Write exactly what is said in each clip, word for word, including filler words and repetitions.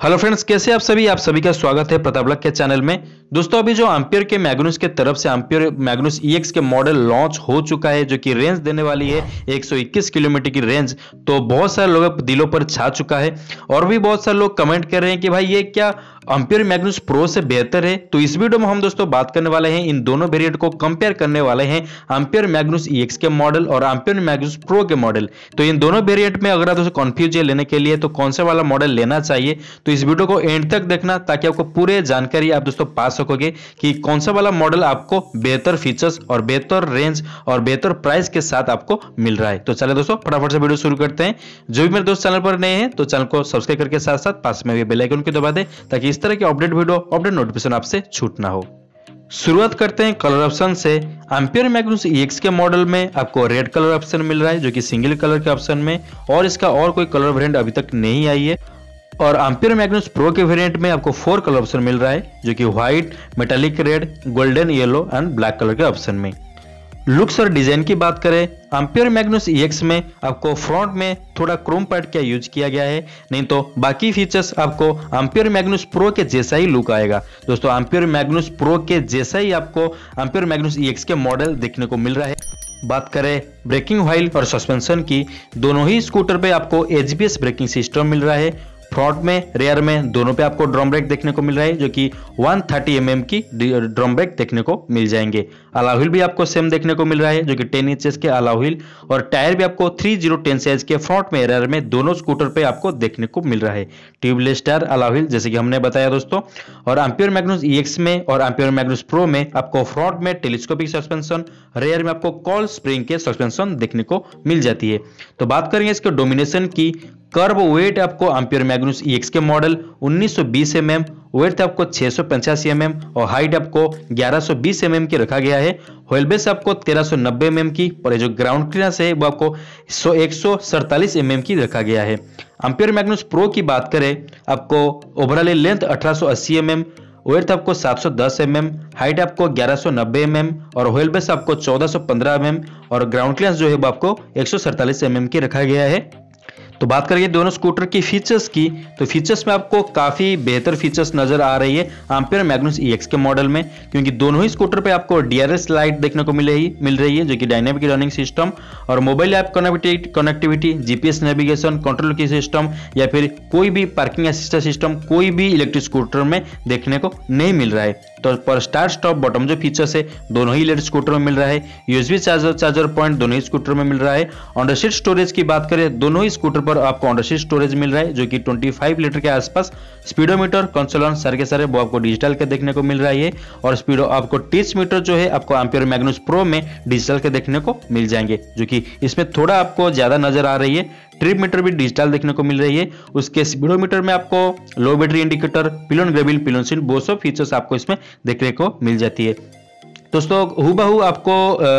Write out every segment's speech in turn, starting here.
Hello friends, कैसे आप सभी आप सभी का स्वागत है प्रताप लक के चैनल में। दोस्तों, अभी जो एम्पियर के मैग्नुस के तरफ से एम्पियर मैग्नुस ईएक्स के मॉडल लॉन्च हो चुका है, जो कि रेंज देने वाली है एक सौ इक्कीस किलोमीटर की रेंज। तो बहुत सारे लोगों के दिलों पर छा चुका है और भी बहुत सारे लोग कमेंट कर रहे हैं कि भाई ये क्या एम्पियर मैग्नुस प्रो से बेहतर है। तो इस वीडियो में हम दोस्तों बात करने वाले हैं, इन दोनों वेरिएंट को कंपेयर करने वाले हैं, एम्पियर मैग्नुस ईएक्स के मॉडल और एम्पियर मैग्नुस प्रो के मॉडल। तो इन दोनों वेरिएंट में अगर आप दोस्तों कंफ्यूज है लेने के लिए तो कौन सा वाला मॉडल लेना चाहिए, तो इस वीडियो को एंड तक देखना ताकि आपको पूरे जानकारी आप दोस्तों पा सकोगे कि कौन सा वाला मॉडल आपको बेहतर फीचर्स और बेहतर रेंज और बेहतर प्राइस के साथ आपको मिल रहा है। तो चलिए दोस्तों फटाफट से वीडियो शुरू करते हैं। जो भी मेरे दोस्त चैनल पर नए हैं तो चैनल को सब्सक्राइब करके साथ साथ पास में भी बेल आइकन को दबा दें ताकि इस तरह की अपडेट वीडियो अपडेट नोटिफिकेशन आपसे छूट ना हो। शुरुआत करते हैं कलर ऑप्शन से। एम्पियर मैग्नुस ईएक्स के मॉडल में आपको रेड कलर ऑप्शन मिल रहा है, जो कि सिंगल कलर के ऑप्शन में, और इसका और कोई कलर वेरिएंट अभी तक नहीं आई है। और एम्पियर मैग्नुस प्रो के वेरिएंट में आपको फोर कलर ऑप्शन मिल रहा है, जो कि white, metallic red, golden yellow and black colour के ऑप्शन में। लुक्स और डिजाइन की बात करें, एम्पियर मैग्नुस ईएक्स में आपको फ्रंट में थोड़ा क्रोम पैड का यूज किया गया है, नहीं तो बाकी फीचर्स आपको एम्पियर मैग्नुस प्रो के जैसा ही लुक आएगा। दोस्तों, एम्पियर मैग्नुस प्रो के जैसा ही आपको एम्पियर मैग्नुस ईएक्स के मॉडल देखने को मिल रहा है। बात करें ब्रेकिंग व्हील और सस्पेंशन की, दोनों ही स्कूटर पे आपको एजीबीएस ब्रेकिंग सिस्टम मिल रहा है। फ्रंट में, रेयर में, दोनों पे आपको ड्रम ब्रेक देखने को मिल रहा है, जो कि एक सौ तीस एम एम की ड्रम ब्रेक देखने को मिल जाएंगे। अलॉय व्हील भी आपको सेम देखने को मिल रहा है, जो कि टेन इंचेस के अलॉय व्हील, और टायर भी आपको तीस टेन साइज के फ्रंट में, रेयर में, दोनों स्कूटर पे आपको देखने को मिल रहा है। ट्यूबलेस टायर, अलॉय व्हील, जैसे कि हमने बताया दोस्तों। और एम्पियर मैग्नुस ईएक्स में और एम्पियर मैग्नुस प्रो में आपको फ्रंट में टेलीस्कोपिक सस्पेंशन, रेयर में आपको कॉल स्प्रिंग के सस्पेंशन देखने को मिल जाती है। तो बात करेंगे इसके डोमिनेशन की। कर्व वेट आपको एम्पियर मैग्नुस ईएक्स के मॉडल उन्नीस सौ बीस एम एम, वेट आपको छह सौ पचासी एम एम और हाइट आपको ग्यारह सौ बीस एम एम की रखा गया है। व्हील बेस आपको तेरह सौ नब्बे एम एम की, और जो ग्राउंड क्लियरेंस है वो आपको एक सौ सैंतालीस एम एम की रखा गया है। एम्पियर मैग्नुस प्रो की बात करें, आपको ओवरऑल लेंथ अठारह सौ अस्सी एम एम, वेट आपको सात सौ दस एम एम, हाइट आपको ग्यारह सौ नब्बे एम एम और व्हील बेस आपको चौदह सौ पंद्रह एम एम और ग्राउंड क्लियरेंस जो है वो आपको एक सौ सैंतालीस एम एम की रखा गया है। तो बात करेंगे दोनों स्कूटर की फीचर्स की, तो फीचर्स में आपको काफी बेहतर फीचर्स नजर आ रही है एम्पियर मैग्नुस ईएक्स के मॉडल में, क्योंकि दोनों ही स्कूटर पे आपको डीआरएस लाइट देखने को मिल रही मिल रही है, जो कि डायनेमिक रनिंग सिस्टम, और mobile app connectivity connectivity GPS navigation, control की सिस्टम या फिर कोई भी पार्किंग असिस्टेंट सिस्टम कोई भी इलेक्ट्रिक स्कूटर में देखने को नहीं मिल रहा है। तो पर स्टार्ट स्टॉप बॉटम जो फीचर्स है दोनों ही इलेक्ट्रिक स्कूटर में मिल रहा है। यूएसबी चार्जर चार्जर पॉइंट दोनों ही स्कूटर में मिल रहा है। अंडर सीट स्टोरेज की बात करें, दोनों ही स्कूटर पर आपको अंडर सीट स्टोरेज मिल रहा है, जो कि पच्चीस लीटर के आसपास। स्पीडोमीटर, कंसोल सारे के सारे वो आपको डिजिटल के देखने को मिल रहा है, और स्पीडो आपको टीच मीटर जो है आपको एम्पियर मैग्नुस प्रो में डिजिटल के देखने को मिल जाएंगे, जो कि इसमें थोड़ा आपको ज्यादा नजर आ रही है। ट्रिप मीटर भी डिजिटल देखने को मिल रही है। उसके स्पीडोमीटर में आपको low battery indicator, pillion grab rail, pillion seat, वो सब फीचर्स आपको इसमें देखने को मिल जाती है। दोस्तों, हूबहू आपको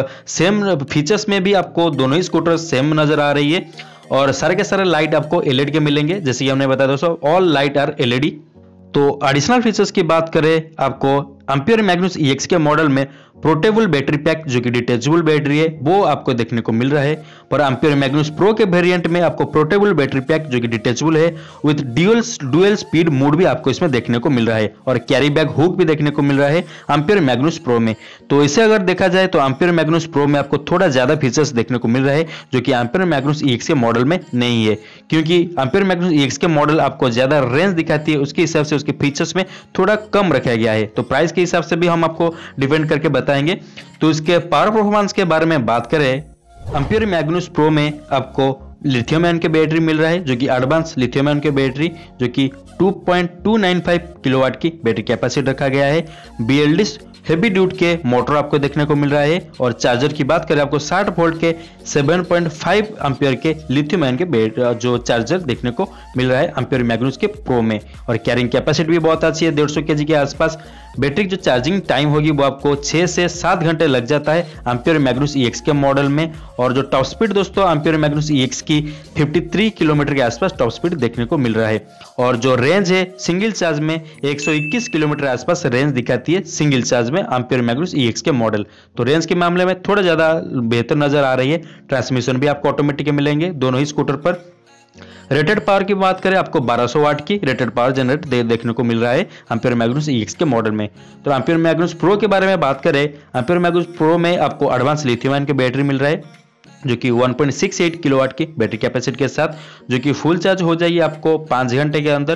सेम फीचर्स में भी आपको दोनों ही स्कूटर सेम नजर आ रही है, और सारे के सारे लाइट आपको एलईडी के मिलेंगे, जैसे कि हमने बताया दोस्तों ऑल लाइट आर एलईडी। तो एडिशनल फीचर्स की बात करें, आपको एम्पियर मैग्नुस ईएक्स के मॉडल में पोर्टेबल बैटरी पैक, जो कि डिटेचेबल बैटरी है, वो आपको देखने को मिल रहा है। पर एम्पियर मैग्नुस प्रो के वेरिएंट में आपको पोर्टेबल बैटरी पैक जो कि डिटेचेबल है with dual dual speed mode भी आपको इसमें देखने को मिल रहा है, और कैरी बैग हुक भी देखने को मिल रहा है एम्पियर मैग्नुस प्रो में। तो इसे अगर देखा जाए तो एम्पियर मैग्नुस प्रो में आपको थोड़ा ज्यादा फीचर्स देखने को मिल रहा है, जो कि एम्पियर मैग्नुस ईएक्स के मॉडल में नहीं है, क्योंकि एम्पियर मैग्नुस ईएक्स के मॉडल आपको ज्यादा रेंज दिखाती है, उसके हिसाब से उसके फीचर्स में थोड़ा कम रखा गया है। तो प्राइस के हिसाब से भी हम आपको डिपेंड करके बताएंगे। तो इसके पावर परफॉर्मेंस के बारे में बात करें, एम्पियर मैग्नुस प्रो में आपको लिथियम आयन के बैटरी मिल रहा है, जो कि एडवांस लिथियम आयन के बैटरी, जो कि दो पॉइंट दो नौ पाँच किलोवाट की बैटरी कैपेसिटी रखा गया है। बीएलडी हेवी ड्यूटी के मोटर आपको देखने को मिल रहा है, और चार्जर की बात करें आपको साठ वोल्ट के सात पॉइंट पाँच एम्पियर के लिथियम आयन के जो चार्जर देखने को मिल रहा है एम्पियर मैग्नुस के प्रो में। और कैरिंग कैपेसिटी भी बहुत अच्छी है, डेढ़ सौ केजी के आसपास। बैटरी की जो चार्जिंग टाइम होगी वो आपको छह से सात घंटे लग जाता है एम्पियर मैग्नुस ईएक्स के मॉडल में। और जो टॉप स्पीड दोस्तों एम्पियर मैग्नुस ईएक्स की तिरेपन किलोमीटर के आसपास टॉप स्पीड देखने को मिल रहा है। और जो रेंज है सिंगल चार्ज में एक सौ इक्कीस किलोमीटर आसपास रेंज दिखाती है सिंगल चार्ज में एम्पियर मैग्नुस ईएक्स के मॉडल। तो रेंज के मामले में थोड़ा ज्यादा बेहतर नजर आ रही है। ट्रांसमिशन भी आपको ऑटोमेटिक मिलेंगे दोनों ही स्कूटर पर। रेटेड पावर की बात करें, आपको बारह सौ वाट की रेटेड पावर जनरेट दे, देखने को मिल रहा है एम्पियर मैग्नुस ई एक्स के मॉडल में। तो एम्पियर मैग्नुस प्रो के बारे में बात करें, एम्पियर मैग्नुस प्रो में आपको एडवांस लिथियम आयन की बैटरी मिल रहा है जो कि one point six eight kilowatt की बैटरी कैपेसिटी के साथ, जो कि फुल चार्ज हो जाएगी आपको पाँच घंटे के अंदर,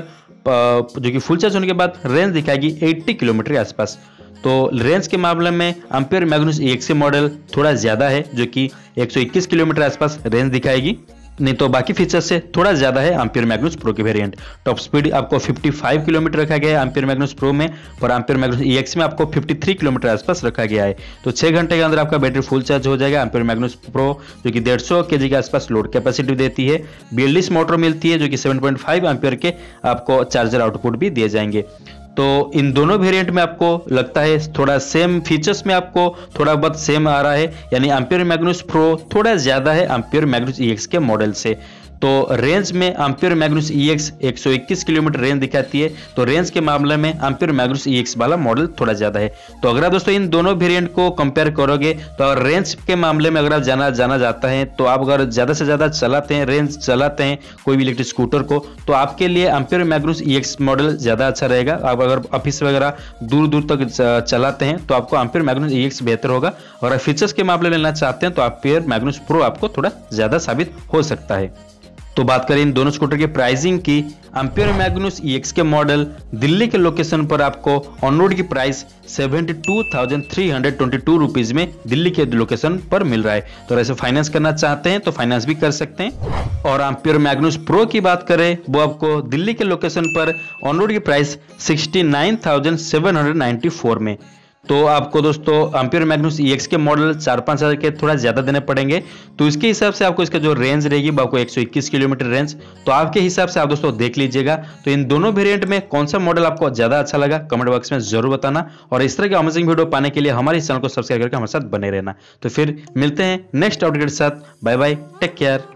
जो कि फुल चार्ज होने के बाद रेंज दिखाएगी अस्सी किलोमीटर के आसपास। तो रेंज के मामले में Ampere Magnus E X model थोड़ा ज्यादा है, जो कि एक सौ इक्कीस किलोमीटर आसपास रेंज दिखाएगी, नहीं तो बाकी फीचर से थोड़ा ज्यादा है एम्पियर मैग्नुस प्रो के वेरिएंट। टॉप स्पीड आपको पचपन किलोमीटर रखा गया है एम्पियर मैग्नुस प्रो में, और एम्पियर मैग्नुस ई एक्स में आपको तिरेपन किलोमीटर आसपास रखा गया है। तो छह घंटे के अंदर आपका बैटरी फुल चार्ज हो जाएगा। एम्पियर मैग्नुस प्रो जो कि डेढ़ सौ केजी के आसपास लोड कैपेसिटी देती है, बयालीस मोटर मिलती है जो कि सात पॉइंट पाँच एम्पियर के आपको चार्जर आउटपुट भी दिए जाएंगे। तो इन दोनों वेरिएंट में आपको लगता है थोड़ा सेम फीचर्स में आपको थोड़ा बहुत सेम आ रहा है, यानी एम्पियर मैग्नुस प्रो थोड़ा ज्यादा है एम्पियर मैग्नुस ई एक्स के मॉडल से। तो रेंज में एम्पियर मैग्नुस ई एक्स एक सौ इक्कीस किलोमीटर रेंज दिखाती है, तो रेंज के मामले में एम्पियर मैग्नुस ई एक्स वाला मॉडल थोड़ा ज्यादा है। तो अगर आप दोस्तों इन दोनों वेरिएंट को कंपेयर करोगे, तो अगर रेंज के मामले में अगर आप जाना जाना जाता है, तो आप अगर ज्यादा से ज्यादा चलाते हैं, रेंज चलाते हैं कोई भी इलेक्ट्रिक स्कूटर को, तो आपके लिए Ampere Magnus E X model ज्यादा अच्छा रहेगा। आप अगर ऑफिस वगैरह दूर दूर तक चलाते हैं तो आपको एम्पियर मैग्नुस ई एक्स बेहतर होगा। और अगर फीचर्स के मामले लेना चाहते हैं तो एम्पियर मैग्नुस प्रो आपको थोड़ा ज्यादा साबित हो सकता है। तो बात करें इन दोनों स्कूटर की प्राइसिंग की, एम्पियर मैग्नुस ई एक्स के मॉडल दिल्ली के लोकेशन पर आपको ऑन रोड की प्राइस बहत्तर हज़ार तीन सौ बाईस रुपीस में दिल्ली के लोकेशन पर मिल रहा है। तो ऐसे फाइनेंस करना चाहते हैं तो फाइनेंस भी कर सकते हैं। और एम्पियर मैग्नुस प्रो की बात करें, वो आपको दिल्ली के लोकेशन पर ऑन रोड की प्राइस उनहत्तर हज़ार सात सौ चौरानवे में। तो आपको दोस्तों एम्पियर मैग्नुस ई एक्स के मॉडल चार पाँच हज़ार के थोड़ा ज़्यादा देने पड़ेंगे। तो इसके हिसाब से आपको इसका जो रेंज रहेगी वो आपको एक सौ इक्कीस किलोमीटर रेंज, तो आपके हिसाब से आप दोस्तों देख लीजिएगा। तो इन दोनों वेरिएंट में कौन सा मॉडल आपको ज़्यादा अच्छा लगा कमेंट बॉक्स में जरूर बताना। और इस तरह के अमेजिंग वीडियो पाने के लिए हमारे इस चैनल को सब्सक्राइब करके हमारे साथ बने रहना। तो फिर मिलते हैं नेक्स्ट अपडेट के साथ। Bye bye, take care.